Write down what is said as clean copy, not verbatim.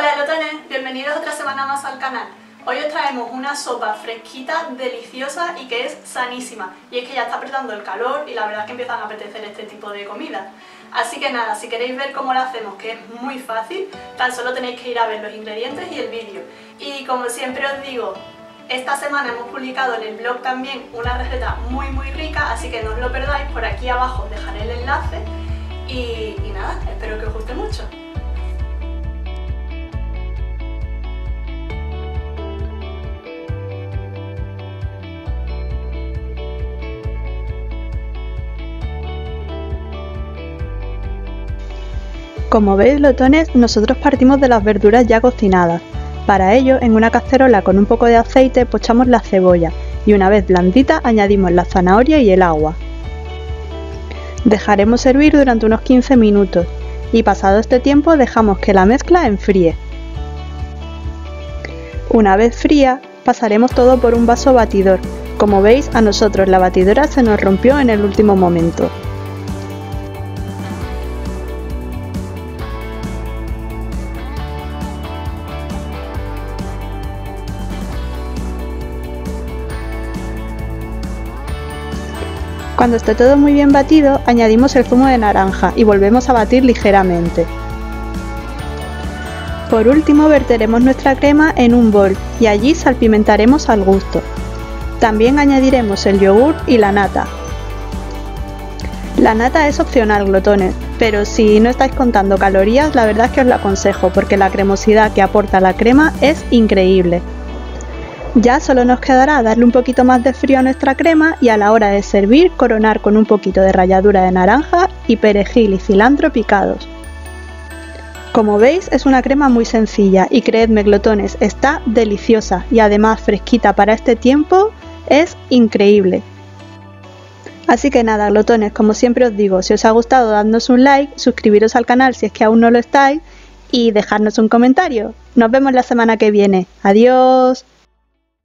Hola glotones, bienvenidos otra semana más al canal. Hoy os traemos una sopa fresquita, deliciosa y que es sanísima. Y es que ya está apretando el calor y la verdad es que empiezan a apetecer este tipo de comida. Así que nada, si queréis ver cómo la hacemos, que es muy fácil, tan solo tenéis que ir a ver los ingredientes y el vídeo. Y como siempre os digo, esta semana hemos publicado en el blog también una receta muy rica, así que no os lo perdáis, por aquí abajo os dejaré el enlace. Y nada, espero que os guste mucho. Como veis glotones, nosotros partimos de las verduras ya cocinadas. Para ello, en una cacerola con un poco de aceite pochamos la cebolla y una vez blandita añadimos la zanahoria y el agua. Dejaremos hervir durante unos 15 minutos y pasado este tiempo dejamos que la mezcla enfríe. Una vez fría, pasaremos todo por un vaso batidor. Como veis, a nosotros la batidora se nos rompió en el último momento. Cuando esté todo muy bien batido, añadimos el zumo de naranja y volvemos a batir ligeramente. Por último, verteremos nuestra crema en un bol y allí salpimentaremos al gusto. También añadiremos el yogur y la nata. La nata es opcional, glotones, pero si no estáis contando calorías, la verdad es que os la aconsejo porque la cremosidad que aporta la crema es increíble. Ya solo nos quedará darle un poquito más de frío a nuestra crema y a la hora de servir coronar con un poquito de ralladura de naranja y perejil y cilantro picados. Como veis es una crema muy sencilla y creedme glotones, está deliciosa y además fresquita para este tiempo, es increíble. Así que nada glotones, como siempre os digo, si os ha gustado dadnos un like, suscribiros al canal si es que aún no lo estáis y dejadnos un comentario. Nos vemos la semana que viene. Adiós.